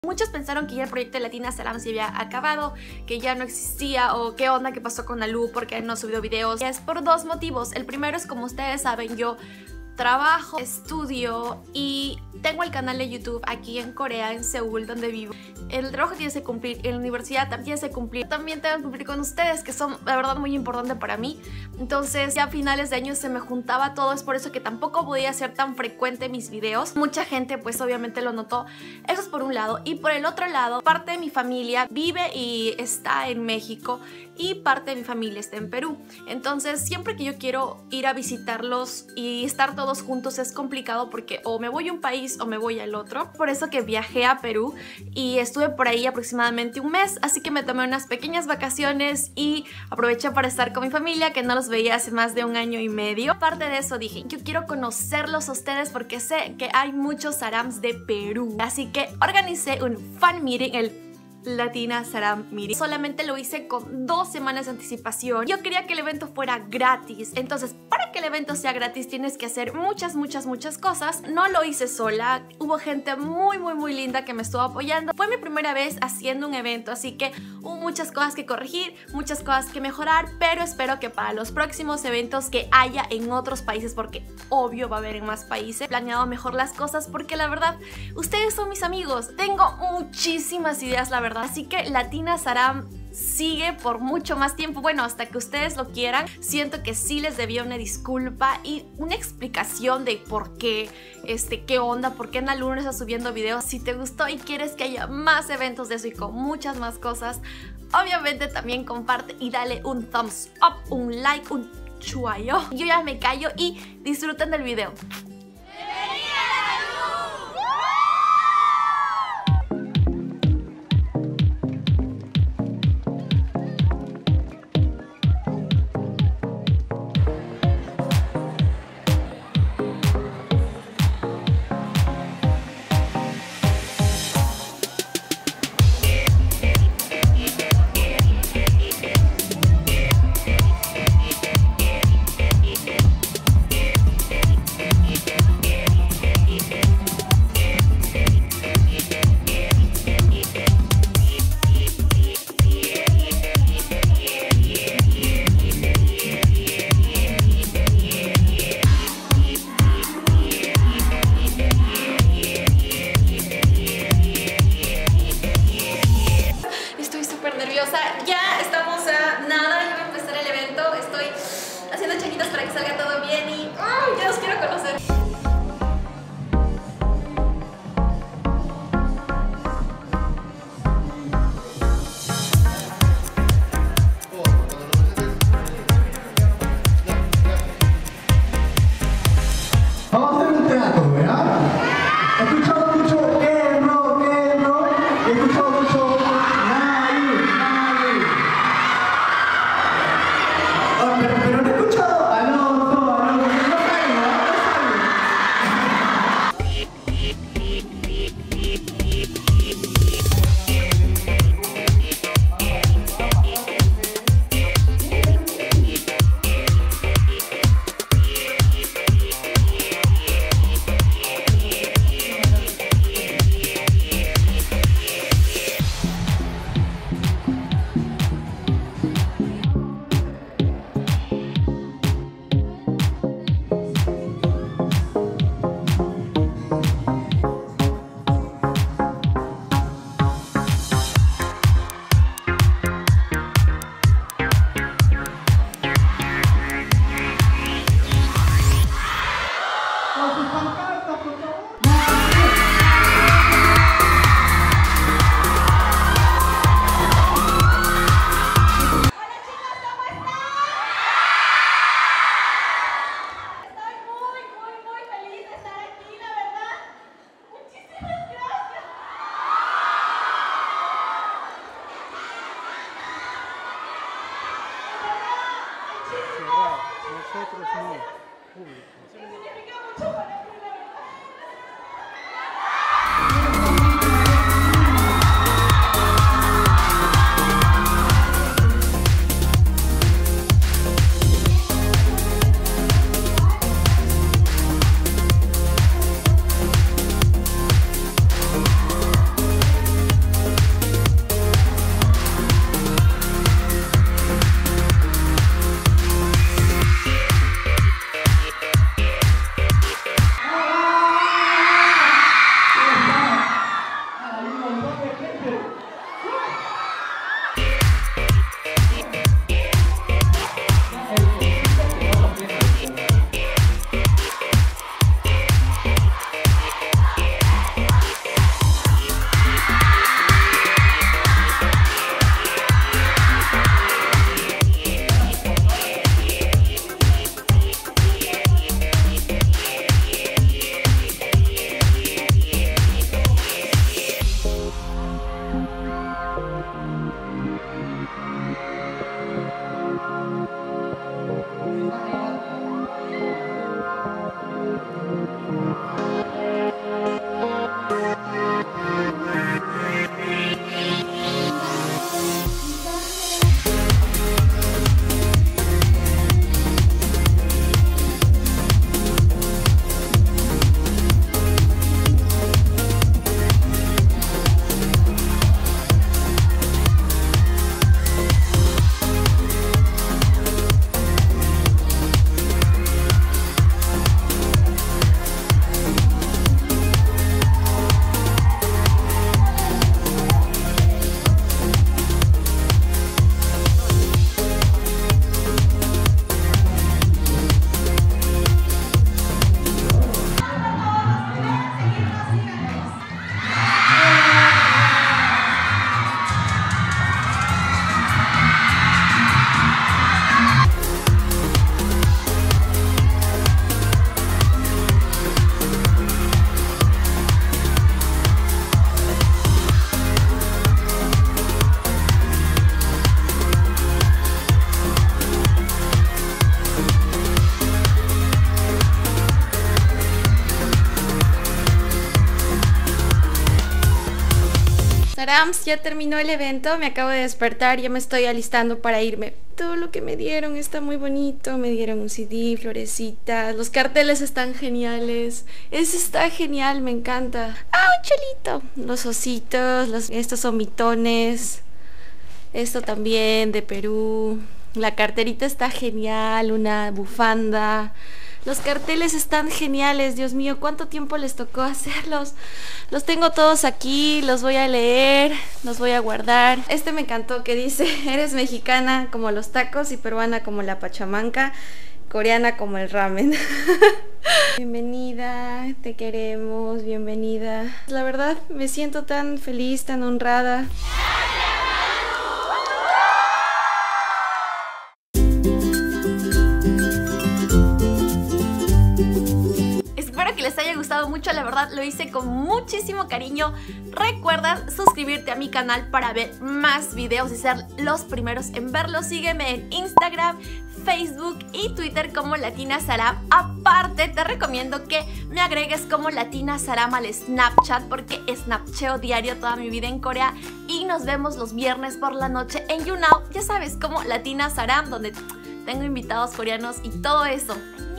Muchos pensaron que ya el proyecto de Latina Saram se había acabado, que ya no existía o qué onda, qué pasó con Alu, porque no ha subido videos. Y es por dos motivos. El primero es, como ustedes saben, yo trabajo, estudio y tengo el canal de YouTube aquí en Corea, en Seúl, donde vivo. El trabajo tiene que cumplir, en la universidad también tiene que cumplir. También tengo que cumplir con ustedes, que son la verdad muy importante para mí. Entonces ya a finales de año se me juntaba todo, es por eso que tampoco podía ser tan frecuente mis videos. Mucha gente pues obviamente lo notó. Eso es por un lado. Y por el otro lado, parte de mi familia vive y está en México y parte de mi familia está en Perú. Entonces siempre que yo quiero ir a visitarlos y estar todos juntos es complicado, porque o me voy a un país o me voy al otro. Por eso que viajé a Perú y estuve por ahí aproximadamente un mes, así que me tomé unas pequeñas vacaciones y aproveché para estar con mi familia, que no los veía hace más de 1 año y medio. Aparte de eso dije, yo quiero conocerlos a ustedes porque sé que hay muchos Sarams de Perú, así que organicé un fan meeting, el Latina Saram Meeting. Solamente lo hice con 2 semanas de anticipación. Yo quería que el evento fuera gratis, entonces para que el evento sea gratis tienes que hacer muchas cosas. No lo hice sola, hubo gente muy linda que me estuvo apoyando. Fue mi primera vez haciendo un evento, así que hubo muchas cosas que corregir, muchas cosas que mejorar, pero espero que para los próximos eventos que haya en otros países, porque obvio va a haber en más países, he planeado mejor las cosas, porque la verdad ustedes son mis amigos, tengo muchísimas ideas, la verdad. Así que Latina Saram sigue por mucho más tiempo, bueno, hasta que ustedes lo quieran. Siento que sí les debía una disculpa y una explicación de por qué, qué onda, por qué en Alu no está subiendo videos. Si te gustó y quieres que haya más eventos de eso y con muchas más cosas, obviamente también comparte y dale un thumbs up, un like, un chuayo. Yo ya me callo y disfruten del video. Ya estamos a nada, ya va a empezar el evento. Estoy haciendo chaquitas para que salga todo bien y ¡ay! Ya los quiero conocer. Vamos a hacer un trato, ¿verdad? He escuchado mucho que no, he escuchado mucho nadie. Pero no he escuchado Alonso, Sarams, ya terminó el evento, me acabo de despertar, ya me estoy alistando para irme. Todo lo que me dieron está muy bonito, me dieron un CD, florecitas, los carteles están geniales, ese está genial, me encanta. ¡Ah, un cholito! Los ositos, estos son mitones, esto también de Perú, la carterita está genial, una bufanda. Los carteles están geniales, Dios mío, ¿cuánto tiempo les tocó hacerlos? Los tengo todos aquí, los voy a leer, los voy a guardar. Este me encantó que dice, eres mexicana como los tacos y peruana como la pachamanca, coreana como el ramen. Bienvenida, te queremos, bienvenida. La verdad, me siento tan feliz, tan honrada. Que les haya gustado mucho, la verdad lo hice con muchísimo cariño. Recuerda suscribirte a mi canal para ver más videos y ser los primeros en verlos. Sígueme en Instagram, Facebook y Twitter como Latina Saram. Aparte te recomiendo que me agregues como Latina Saram al Snapchat porque snapcheo diario toda mi vida en Corea y nos vemos los viernes por la noche en YouNow, ya sabes, como Latina Saram, donde tengo invitados coreanos y todo eso.